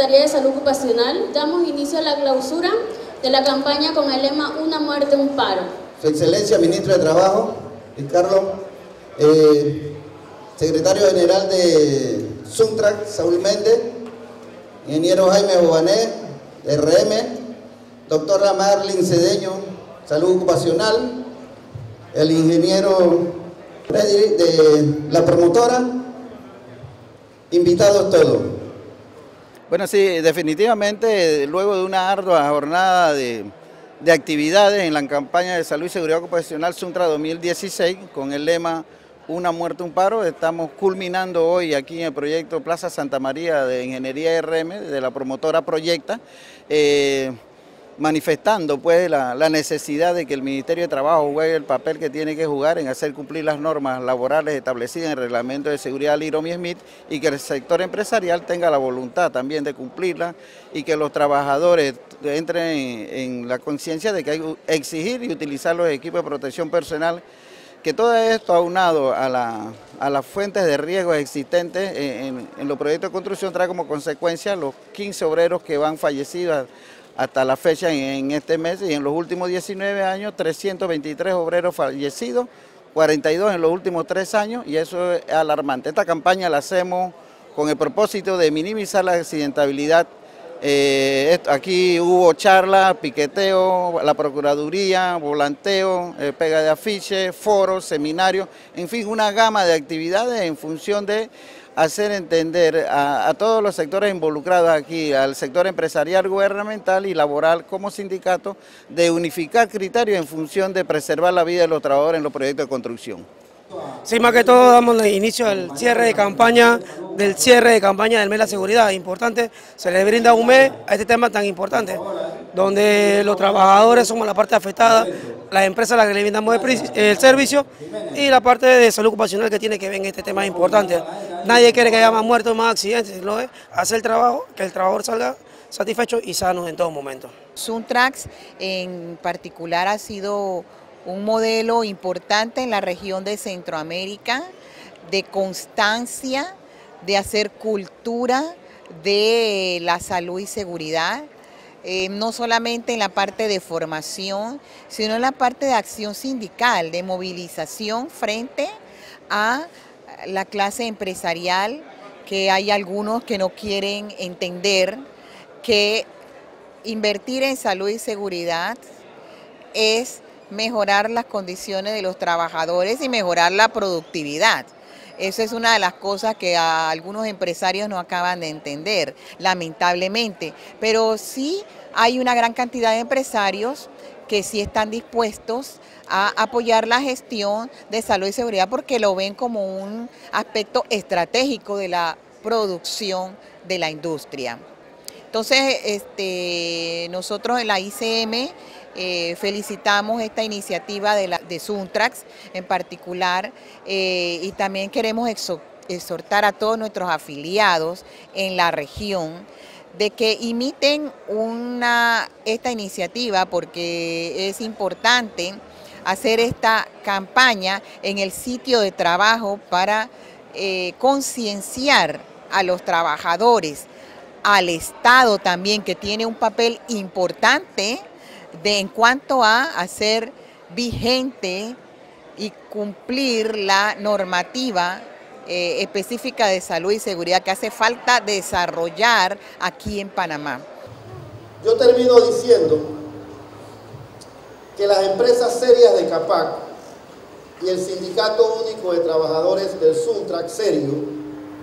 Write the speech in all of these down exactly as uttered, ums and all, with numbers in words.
Secretaría de Salud Ocupacional damos inicio a la clausura de la campaña con el lema Una muerte, un paro. Su Excelencia, Ministro de Trabajo, Ricardo, eh, Secretario General de Suntrax, Saúl Méndez, Ingeniero Jaime Jované, R M, Doctora Marlin Cedeño, Salud Ocupacional, el Ingeniero Freddy de la promotora, invitados todos. Bueno, sí, definitivamente, luego de una ardua jornada de, de actividades en la campaña de salud y seguridad ocupacional Suntrax dos mil dieciséis, con el lema Una muerte, un paro, estamos culminando hoy aquí en el proyecto Plaza Santa María de Ingeniería R M, de la promotora Proyecta, eh, manifestando pues la, la necesidad de que el Ministerio de Trabajo juegue el papel que tiene que jugar en hacer cumplir las normas laborales establecidas en el Reglamento de Seguridad Liromi Smith y que el sector empresarial tenga la voluntad también de cumplirla y que los trabajadores entren en, en la conciencia de que hay que exigir y utilizar los equipos de protección personal, que todo esto aunado a, la, a las fuentes de riesgo existentes en, en, en los proyectos de construcción trae como consecuencia los quince obreros que van fallecidos hasta la fecha en este mes, y en los últimos diecinueve años, trescientos veintitrés obreros fallecidos, cuarenta y dos en los últimos tres años, y eso es alarmante. Esta campaña la hacemos con el propósito de minimizar la accidentabilidad. Eh, aquí hubo charlas, piqueteo, la Procuraduría, volanteo, eh, pega de afiches, foros, seminarios, en fin, una gama de actividades en función de hacer entender a, a todos los sectores involucrados aquí, al sector empresarial, gubernamental y laboral como sindicato, de unificar criterios en función de preservar la vida de los trabajadores en los proyectos de construcción. Sí, más que todo damos inicio al cierre de campaña, del cierre de campaña del mes de la seguridad. Importante, se le brinda un mes a este tema tan importante, donde los trabajadores somos la parte afectada, las empresas las que le brindamos el, el servicio y la parte de salud ocupacional que tiene que ver en este tema importante. Nadie quiere que haya más muertos, más accidentes, ¿no? Hacer el trabajo, que el trabajador salga satisfecho y sano en todo momento. Suntrax en particular ha sido un modelo importante en la región de Centroamérica, de constancia, de hacer cultura de la salud y seguridad, eh, no solamente en la parte de formación, sino en la parte de acción sindical, de movilización frente a la clase empresarial, que hay algunos que no quieren entender que invertir en salud y seguridad es mejorar las condiciones de los trabajadores y mejorar la productividad. Eso es una de las cosas que a algunos empresarios no acaban de entender, lamentablemente. Pero sí hay una gran cantidad de empresarios que sí están dispuestos a apoyar la gestión de salud y seguridad porque lo ven como un aspecto estratégico de la producción de la industria. Entonces, este, nosotros en la I C M eh, felicitamos esta iniciativa de, la, de Suntrax en particular eh, y también queremos exhortar a todos nuestros afiliados en la región de que imiten una, esta iniciativa porque es importante hacer esta campaña en el sitio de trabajo para eh, concienciar a los trabajadores, al Estado también, que tiene un papel importante de, en cuanto a hacer vigente y cumplir la normativa eh, específica de salud y seguridad que hace falta desarrollar aquí en Panamá. Yo termino diciendo que las empresas serias de CAPAC y el Sindicato Único de Trabajadores del Suntrax serio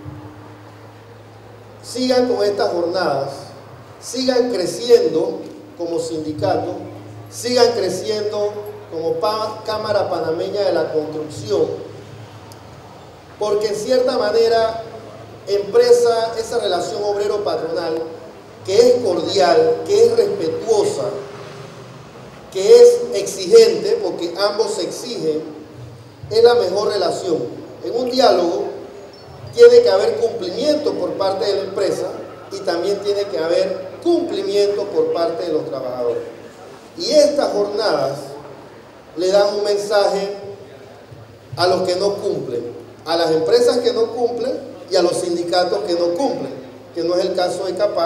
sigan con estas jornadas, sigan creciendo como sindicato, sigan creciendo como Cámara Panameña de la Construcción, porque en cierta manera empresa, esa relación obrero-patronal, que es cordial, que es respetuosa, que es exigente, porque ambos se exigen, es la mejor relación. En un diálogo tiene que haber cumplimiento por parte de la empresa y también tiene que haber cumplimiento por parte de los trabajadores. Y estas jornadas le dan un mensaje a los que no cumplen, a las empresas que no cumplen y a los sindicatos que no cumplen, que no es el caso de CAPAC,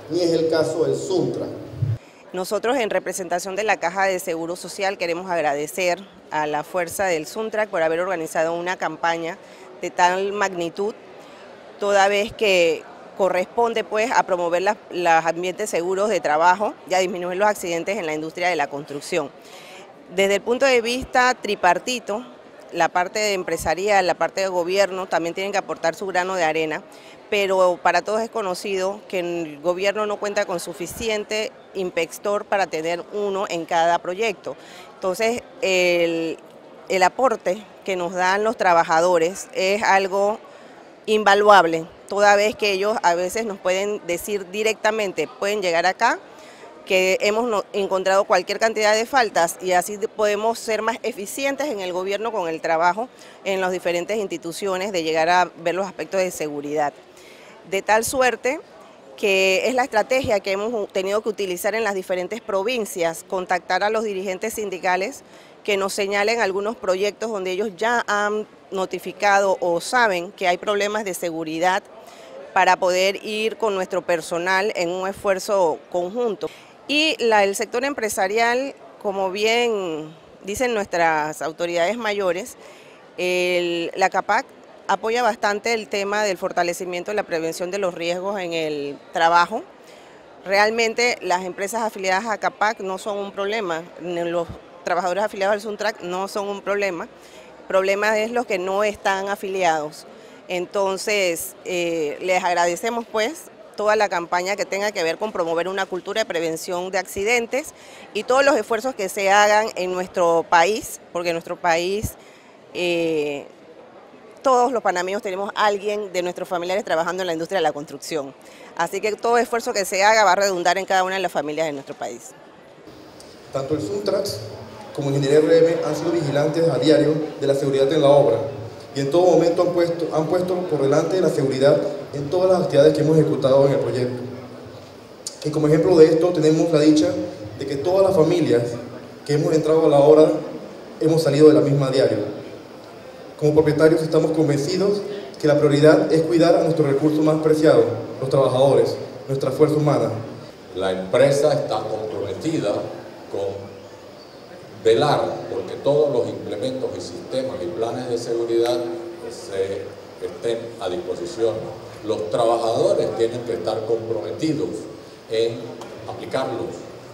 ni es el caso del Suntra. Nosotros, en representación de la Caja de Seguro Social, queremos agradecer a la fuerza del Suntrac por haber organizado una campaña de tal magnitud, toda vez que corresponde pues a promover las, los ambientes seguros de trabajo y a disminuir los accidentes en la industria de la construcción. Desde el punto de vista tripartito, la parte empresarial, la parte de gobierno también tienen que aportar su grano de arena, pero para todos es conocido que el gobierno no cuenta con suficiente inspector para tener uno en cada proyecto. Entonces, el, el aporte que nos dan los trabajadores es algo invaluable, toda vez que ellos a veces nos pueden decir directamente, pueden llegar acá, que hemos encontrado cualquier cantidad de faltas y así podemos ser más eficientes en el gobierno con el trabajo en las diferentes instituciones de llegar a ver los aspectos de seguridad. De tal suerte que es la estrategia que hemos tenido que utilizar en las diferentes provincias, contactar a los dirigentes sindicales que nos señalen algunos proyectos donde ellos ya han notificado o saben que hay problemas de seguridad para poder ir con nuestro personal en un esfuerzo conjunto. Y la, el sector empresarial, como bien dicen nuestras autoridades mayores, el, la CAPAC apoya bastante el tema del fortalecimiento de la prevención de los riesgos en el trabajo. Realmente las empresas afiliadas a CAPAC no son un problema, los trabajadores afiliados al Suntrac no son un problema, el problema es los que no están afiliados. Entonces, eh, les agradecemos pues toda la campaña que tenga que ver con promover una cultura de prevención de accidentes y todos los esfuerzos que se hagan en nuestro país, porque en nuestro país eh, todos los panameños tenemos a alguien de nuestros familiares trabajando en la industria de la construcción. Así que todo esfuerzo que se haga va a redundar en cada una de las familias de nuestro país. Tanto el Suntrac como Ingeniería R M han sido vigilantes a diario de la seguridad en la obra y en todo momento han puesto, han puesto por delante la seguridad en todas las actividades que hemos ejecutado en el proyecto. Y como ejemplo de esto tenemos la dicha de que todas las familias que hemos entrado a la obra hemos salido de la misma a diario. Como propietarios estamos convencidos que la prioridad es cuidar a nuestro recurso más preciado, los trabajadores, nuestra fuerza humana. La empresa está comprometida con velar porque todos los implementos y sistemas y planes de seguridad se estén a disposición. Los trabajadores tienen que estar comprometidos en aplicarlos,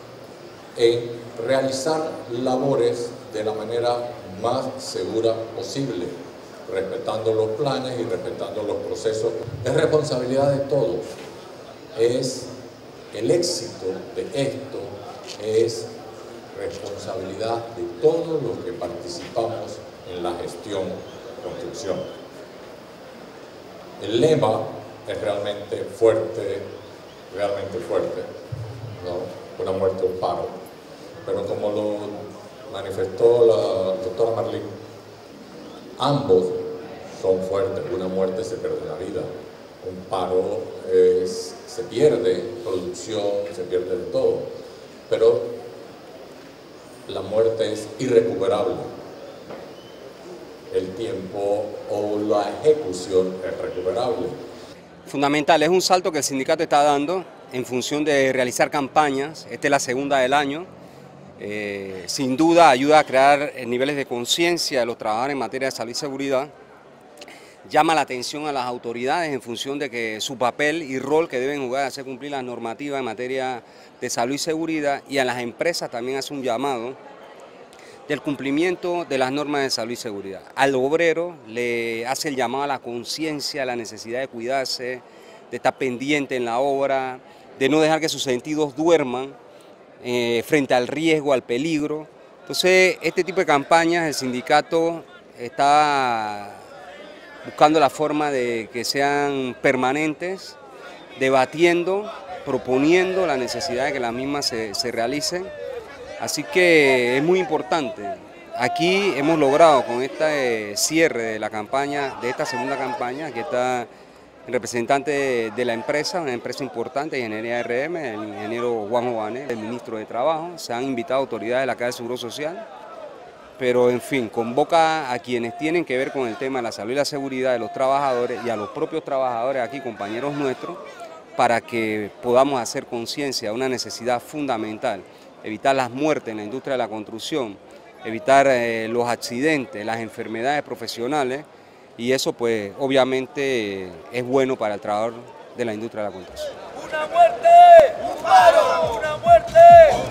en realizar labores de la manera más segura posible, respetando los planes y respetando los procesos. Es responsabilidad de todos. Es el éxito de esto es responsabilidad de todos los que participamos en la gestión construcción. El lema es realmente fuerte, realmente fuerte, ¿no? Una muerte, un paro. Pero como lo manifestó la doctora Marlene, ambos son fuertes. Una muerte se pierde la vida, un paro es, se pierde producción, se pierde de todo. Pero la muerte es irrecuperable. El tiempo o la ejecución es recuperable. Fundamental, es un salto que el sindicato está dando en función de realizar campañas. Esta es la segunda del año. Eh, sin duda ayuda a crear niveles de conciencia de los trabajadores en materia de salud y seguridad. Llama la atención a las autoridades en función de que su papel y rol que deben jugar es hacer cumplir las normativas en materia de salud y seguridad, y a las empresas también hace un llamado del cumplimiento de las normas de salud y seguridad. Al obrero le hace el llamado a la conciencia, a la necesidad de cuidarse, de estar pendiente en la obra, de no dejar que sus sentidos duerman eh, frente al riesgo, al peligro. Entonces, este tipo de campañas el sindicato está buscando la forma de que sean permanentes, debatiendo, proponiendo la necesidad de que las mismas se, se realicen. Así que es muy importante. Aquí hemos logrado con este cierre de la campaña, de esta segunda campaña, aquí está el representante de, de la empresa, una empresa importante, Ingeniería R M, el ingeniero Juan Jované, el ministro de Trabajo. Se han invitado autoridades de la Caja de Seguro Social, pero en fin, convoca a quienes tienen que ver con el tema de la salud y la seguridad de los trabajadores y a los propios trabajadores aquí, compañeros nuestros, para que podamos hacer conciencia de una necesidad fundamental, evitar las muertes en la industria de la construcción, evitar eh, los accidentes, las enfermedades profesionales, y eso pues obviamente eh, es bueno para el trabajador de la industria de la construcción. ¡Una muerte! ¡Un paro! ¡Una muerte!